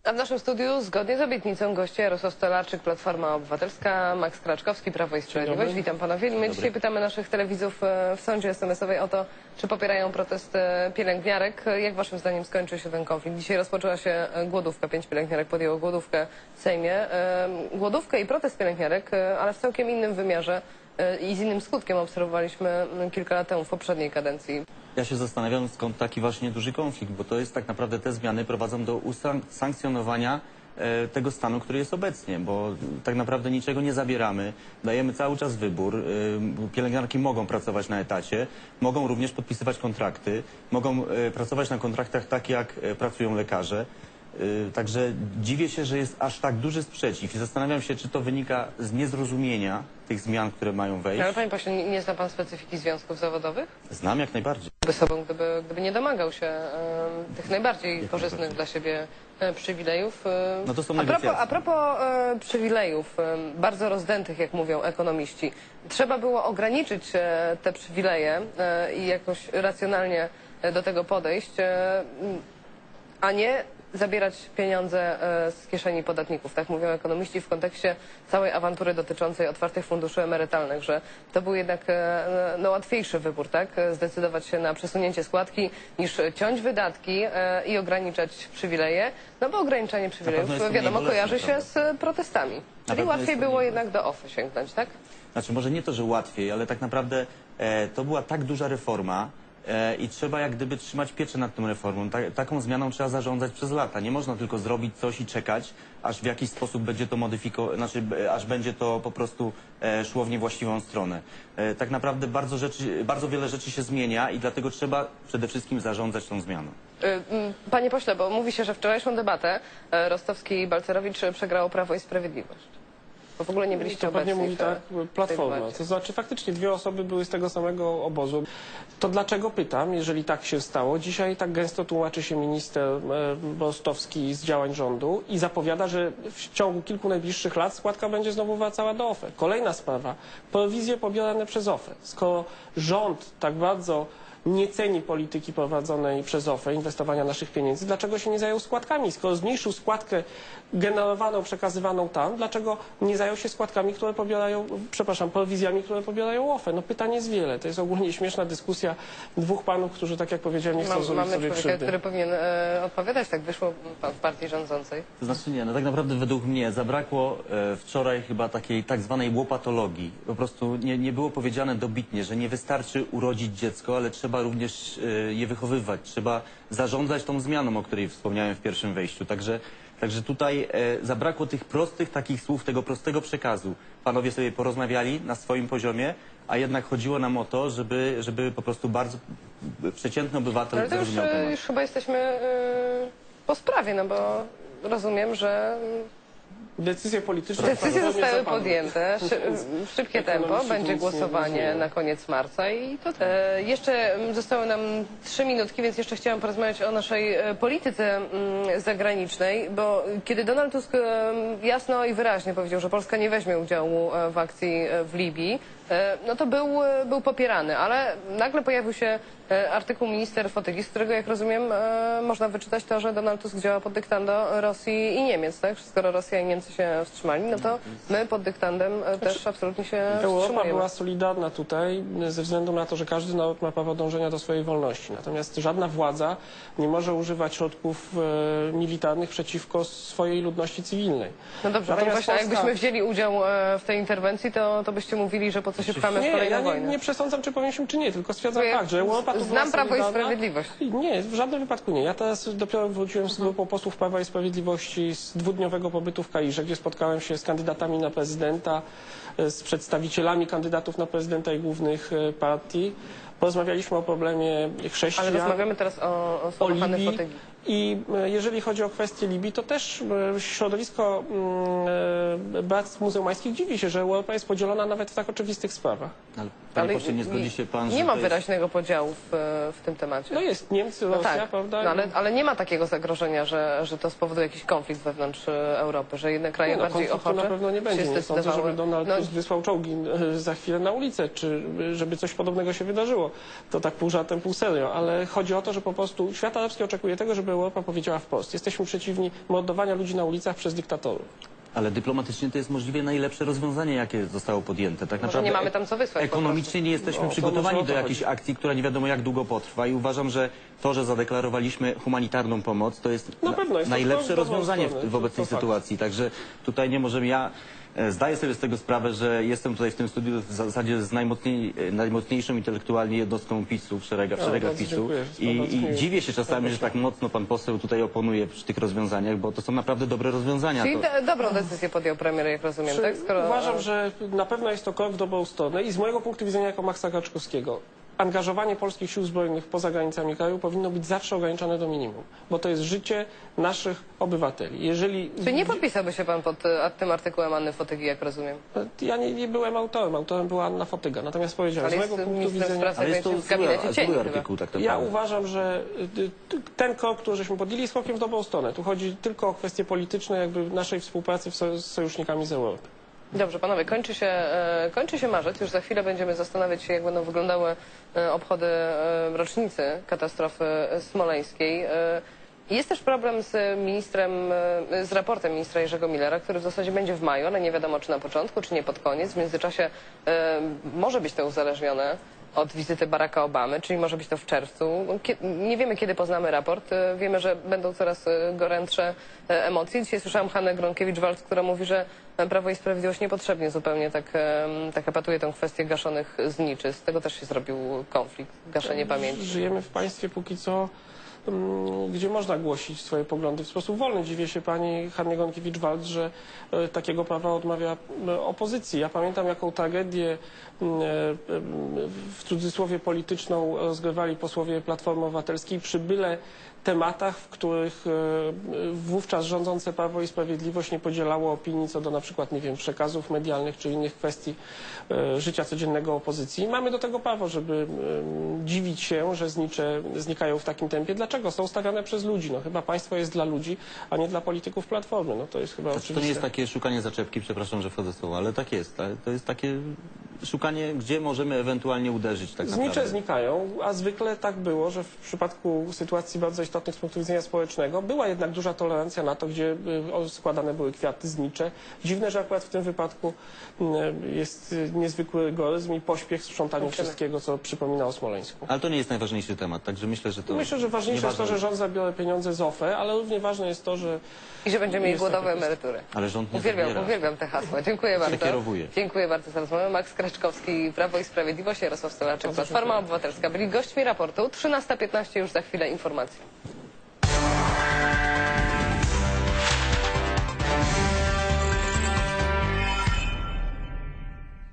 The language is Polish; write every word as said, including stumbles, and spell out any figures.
A w naszym studiu, zgodnie z obietnicą, goście Jarosław Stolarczyk, Platforma Obywatelska, Max Kraczkowski, Prawo i Sprawiedliwość. Witam panowie. My dzisiaj pytamy naszych telewidzów w sądzie es em esowej o to, czy popierają protest pielęgniarek. Jak waszym zdaniem skończy się ten konflikt? Dzisiaj rozpoczęła się głodówka. Pięć pielęgniarek podjęło głodówkę w Sejmie. Głodówkę i protest pielęgniarek, ale w całkiem innym wymiarze i z innym skutkiem obserwowaliśmy kilka lat temu w poprzedniej kadencji. Ja się zastanawiam, skąd taki właśnie duży konflikt, bo to jest tak naprawdę te zmiany prowadzą do usankcjonowania e, tego stanu, który jest obecnie, bo tak naprawdę niczego nie zabieramy, dajemy cały czas wybór. E, pielęgniarki mogą pracować na etacie, mogą również podpisywać kontrakty, mogą e, pracować na kontraktach tak, jak e, pracują lekarze. Yy, także dziwię się, że jest aż tak duży sprzeciw i zastanawiam się, czy to wynika z niezrozumienia tych zmian, które mają wejść. Ale panie pośle, nie, nie zna pan specyfiki związków zawodowych? Znam jak najbardziej. By sobą, gdyby, gdyby nie domagał się e, tych najbardziej Jak korzystnych najbardziej. dla siebie e, przywilejów. E, No to są a propos, negocjacje. a propos e, przywilejów, e, bardzo rozdętych, jak mówią ekonomiści, trzeba było ograniczyć e, te przywileje e, i jakoś racjonalnie e, do tego podejść, e, a nie zabierać pieniądze z kieszeni podatników. Tak mówią ekonomiści w kontekście całej awantury dotyczącej otwartych funduszy emerytalnych, że to był jednak no, łatwiejszy wybór, tak? Zdecydować się na przesunięcie składki niż ciąć wydatki i ograniczać przywileje, no bo ograniczanie przywilejów, wiadomo, kojarzy się z protestami. Czyli łatwiej było jednak do O F E sięgnąć, tak? Znaczy może nie to, że łatwiej, ale tak naprawdę e, to była tak duża reforma, i trzeba jak gdyby trzymać pieczę nad tą reformą. Ta, taką zmianą trzeba zarządzać przez lata. Nie można tylko zrobić coś i czekać, aż w jakiś sposób będzie to modyfikowane, znaczy aż będzie to po prostu e, szło w niewłaściwą stronę. E, tak naprawdę bardzo, rzeczy, bardzo wiele rzeczy się zmienia i dlatego trzeba przede wszystkim zarządzać tą zmianą. Panie pośle, bo mówi się, że wczorajszą debatę Rostowski i Balcerowicz przegrało Prawo i Sprawiedliwość. Bo w ogóle nie byliście to obecni. pewnie mówi tak Platforma. W To znaczy faktycznie dwie osoby były z tego samego obozu. To dlaczego pytam, jeżeli tak się stało? Dzisiaj tak gęsto tłumaczy się minister Rostowski z działań rządu i zapowiada, że w ciągu kilku najbliższych lat składka będzie znowu wracała do O F E. Kolejna sprawa. Prowizje pobierane przez O F E. Skoro rząd tak bardzo nie ceni polityki prowadzonej przez O F E, inwestowania naszych pieniędzy, dlaczego się nie zajął składkami? Skoro zmniejszył składkę generowaną, przekazywaną tam, dlaczego nie zajął się składkami, które pobierają, przepraszam, prowizjami, które pobierają O F E? No pytań jest wiele. To jest ogólnie śmieszna dyskusja dwóch panów, którzy, tak jak powiedziałem, nie chcą Mam, zrobić mamy sobie człowieka, krzywdy. który powinien e, odpowiadać. Tak wyszło pan w partii rządzącej. To znaczy nie, no tak naprawdę według mnie zabrakło e, wczoraj chyba takiej tak zwanej łopatologii. Po prostu nie, nie było powiedziane dobitnie, że nie wystarczy urodzić dziecko, ale trzeba również e, je wychowywać. Trzeba zarządzać tą zmianą, o której wspomniałem w pierwszym wejściu. Także, także tutaj e, zabrakło tych prostych takich słów, tego prostego przekazu. Panowie sobie porozmawiali na swoim poziomie, a jednak chodziło nam o to, żeby, żeby po prostu bardzo przeciętny obywatel Ale to już, zrozumiał temat. już chyba jesteśmy e, po sprawie, no bo rozumiem, że Decyzje polityczne decyzje zostały zapadły. podjęte. Szy, w szybkie tempo. Ekonomiści Będzie nic nie głosowanie rozumieją. na koniec marca i to e, jeszcze zostały nam trzy minutki, więc jeszcze chciałam porozmawiać o naszej e, polityce m, zagranicznej, bo kiedy Donald Tusk e, jasno i wyraźnie powiedział, że Polska nie weźmie udziału e, w akcji e, w Libii, e, no to był, e, był popierany, ale nagle pojawił się e, artykuł minister Fotygi, z którego, jak rozumiem, e, można wyczytać to, że Donald Tusk działa pod dyktando Rosji i Niemiec, tak? Skoro Rosja i Niemcy się wstrzymali, no to my pod dyktandem e, też absolutnie się Europa wstrzymujemy. była solidarna tutaj ze względu na to, że każdy naród ma prawo dążenia do swojej wolności. Natomiast żadna władza nie może używać środków e, militarnych przeciwko swojej ludności cywilnej. No dobrze, panie Natomiast pośle, a Polska- jakbyśmy wzięli udział e, w tej interwencji, to, to byście mówili, że po co się pchamy w Nie, kolejną ja nie, wojnę. nie przesądzam, czy powinniśmy, czy nie, tylko stwierdzam Bo ja tak, że Europa tu była znam Prawo i solidarna. Sprawiedliwość. Nie, w żadnym wypadku nie. Ja teraz dopiero wróciłem z grupą posłów Prawa i Sprawiedliwości z dwudniowego pobytu w Kairze, gdzie spotkałem się z kandydatami na prezydenta, z przedstawicielami kandydatów na prezydenta i głównych e, partii. Porozmawialiśmy o problemie chrześcijan, Ale rozmawiamy teraz o, o o słowo Hanny Libii. Fotygi. I e, jeżeli chodzi o kwestię Libii, to też e, środowisko mm, e, Bractw Muzułmańskich dziwi się, że Europa jest podzielona nawet w tak oczywistych sprawach. Ale Panie Ale pośle, nie zgodzi się pan, że nie ma to jest... wyraźnego podziału w, w tym temacie. No jest Niemcy, No Rosja, tak, prawda? no ale, ale nie ma takiego zagrożenia, że, że to spowoduje jakiś konflikt wewnątrz e, Europy, że jedne kraje Nie, no, bardziej konfliktu ochocze na pewno nie będzie. się Nie sądzę, zdecydowały. żeby Donald No, Tusk wysłał czołgi e, za chwilę na ulicę, czy e, żeby coś podobnego się wydarzyło. To tak pół żartem, pół serio. Ale chodzi o to, że po prostu świat arabski oczekuje tego, żeby Europa powiedziała wprost. Jesteśmy przeciwni mordowania ludzi na ulicach przez dyktatorów. Ale dyplomatycznie to jest możliwie najlepsze rozwiązanie, jakie zostało podjęte. Tak może naprawdę nie mamy tam co wysłać. po ekonomicznie nie jesteśmy No, to przygotowani może o do to jakiejś chodzi. akcji, która nie wiadomo jak długo potrwa i uważam, że to, że zadeklarowaliśmy humanitarną pomoc, to jest, Na na- pewno jest to najlepsze krok w dobrą rozwiązanie w, stronę, w to- obecnej to fakt. sytuacji. Także tutaj nie możemy ja... e, Zdaję sobie z tego sprawę, że jestem tutaj w tym studiu w zasadzie z najmocniej, e, najmocniejszą intelektualnie jednostką PiSu w szeregach, w No, szeregach bardzo PiSu dziękuję, jest pan i, bardzo miły. i dziwię się czasami, że tak mocno pan poseł tutaj oponuje przy tych rozwiązaniach, bo to są naprawdę dobre rozwiązania. Czyli To... de, dobrą decyzję podjął premier, jak rozumiem, Czy tak? Skoro... Uważam, że na pewno jest to krok w dobrą stronę i z mojego punktu widzenia jako Maxa Kaczkowskiego angażowanie polskich sił zbrojnych poza granicami kraju powinno być zawsze ograniczone do minimum, bo to jest życie naszych obywateli. Jeżeli Czy nie podpisałby się pan pod e, tym artykułem Anny Fotygi, jak rozumiem? Ja nie, nie byłem autorem, autorem była Anna Fotyga, natomiast powiedziałem, Ale z jest mojego punktu ministrem widzenia... spraw Ale jest to zagranicznych w zły, gabinecie cieni zły chyba. artykuł, tak Ja naprawdę. uważam, że y, y, ten krok, który żeśmy podjęli, jest krokiem w dobrą stronę. Tu chodzi tylko o kwestie polityczne jakby naszej współpracy w so, z sojusznikami z Europy. Dobrze, panowie, kończy się, e, kończy się marzec. Już za chwilę będziemy zastanawiać się, jak będą wyglądały e, obchody e, rocznicy katastrofy smoleńskiej. E, Jest też problem z ministrem, e, z raportem ministra Jerzego Millera, który w zasadzie będzie w maju, ale nie wiadomo, czy na początku, czy nie pod koniec. W międzyczasie e, może być to uzależnione od wizyty Baracka Obamy, czyli może być to w czerwcu. Kie- Nie wiemy, kiedy poznamy raport. E, Wiemy, że będą coraz e, gorętsze e, emocje. Dzisiaj słyszałam Hannę Gronkiewicz-Waltz, która mówi, że Prawo i Sprawiedliwość niepotrzebnie zupełnie tak, e, tak epatuje tę kwestię gaszonych zniczy. Z tego też się zrobił konflikt, gaszenie pamięci. Żyjemy w państwie póki co, mm, gdzie można głosić swoje poglądy w sposób wolny. Dziwię się pani Hannie Gronkiewicz-Waltz, że e, takiego prawa odmawia e, opozycji. Ja pamiętam, jaką tragedię mm, e, w cudzysłowie polityczną rozgrywali posłowie Platformy Obywatelskiej przy byle tematach, w których e, wówczas rządzące Prawo i Sprawiedliwość nie podzielało opinii co do na przykład, nie wiem, przekazów medialnych czy innych kwestii e, życia codziennego opozycji. I mamy do tego prawo, żeby e, dziwić się, że znicze znikają w takim tempie. Dlaczego? Są stawiane przez ludzi. No chyba państwo jest dla ludzi, a nie dla polityków Platformy. No to jest chyba Znaczy, oczywiste. to nie jest takie szukanie zaczepki, przepraszam, że wchodzę w słowo, ale tak jest. Ale to jest takie szukanie, gdzie możemy ewentualnie uderzyć tak Znicze naprawdę. znikają, a zwykle tak było, że w przypadku sytuacji bardzo istotnych z punktu widzenia społecznego była jednak duża tolerancja na to, gdzie y, składane były kwiaty znicze. Dziwne, że akurat w tym wypadku y, jest y, niezwykły rygoryzm i pośpiech w sprzątaniu Dziękujemy. wszystkiego, co przypomina o Smoleńsku. Ale to nie jest najważniejszy temat, także myślę, że to... Myślę, że ważniejsze jest to, nieważne. że rząd zabiera pieniądze z O F E, ale równie ważne jest to, że I że będziemy mieli Jest głodowe taka kwestia. emerytury. Ale rząd nie Uwielbiam, zabiera. uwielbiam te hasła. Dziękuję bardzo. Przekierowuje. Dziękuję bardzo za rozmowę. Max Kraczkowski, Prawo i Sprawiedliwość, Jarosław Stolaczek, Bardzo Platforma dziękuję. Obywatelska. Byli gośćmi raportu. trzynasta piętnaście już za chwilę informacji.